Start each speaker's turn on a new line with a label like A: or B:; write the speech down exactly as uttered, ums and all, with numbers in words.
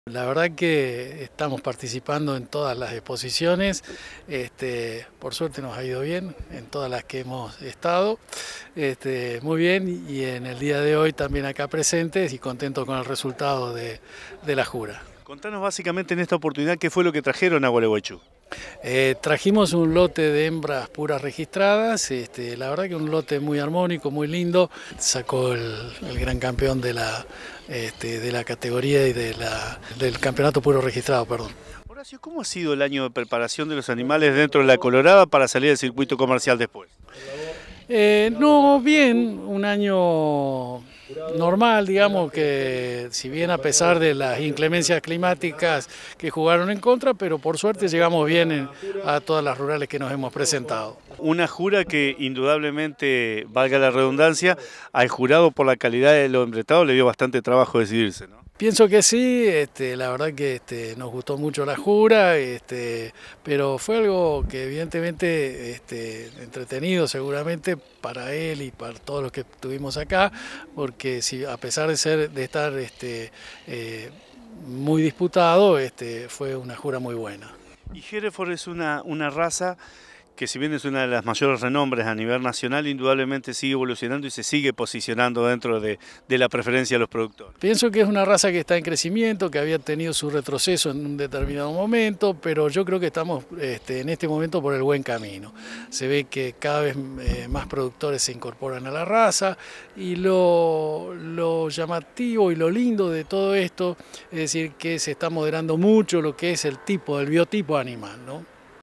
A: La verdad que estamos participando en todas las exposiciones, este, por suerte nos ha ido bien en todas las que hemos estado, este, muy bien, y en el día de hoy también acá presentes y contentos con el resultado de, de la jura.
B: Contanos básicamente en esta oportunidad qué fue lo que trajeron a Gualeguaychú.
A: Eh, trajimos un lote de hembras puras registradas, este, la verdad que un lote muy armónico, muy lindo, sacó el, el gran campeón de la, este, de la categoría y de la, del campeonato puro registrado, perdón.
B: Horacio, ¿cómo ha sido el año de preparación de los animales dentro de la Colorada para salir al circuito comercial después?
A: Eh, no, bien, un año normal, digamos que si bien a pesar de las inclemencias climáticas que jugaron en contra, pero por suerte llegamos bien en, a todas las rurales que nos hemos presentado.
B: Una jura que indudablemente, valga la redundancia, al jurado por la calidad de los embretados le dio bastante trabajo decidirse, ¿no?
A: Pienso que sí, este, la verdad que este, nos gustó mucho la jura, este, pero fue algo que evidentemente este, entretenido seguramente para él y para todos los que estuvimos acá, porque si, a pesar de, ser, de estar este, eh, muy disputado, este, fue una jura muy buena.
B: Y Hereford es una, una raza que, si bien es una de las mayores renombres a nivel nacional, indudablemente sigue evolucionando y se sigue posicionando dentro de, de la preferencia de los productores.
A: Pienso que es una raza que está en crecimiento, que había tenido su retroceso en un determinado momento, pero yo creo que estamos este, en este momento por el buen camino. Se ve que cada vez eh, más productores se incorporan a la raza y lo, lo llamativo y lo lindo de todo esto es decir que se está moderando mucho lo que es el tipo, el biotipo animal, ¿no?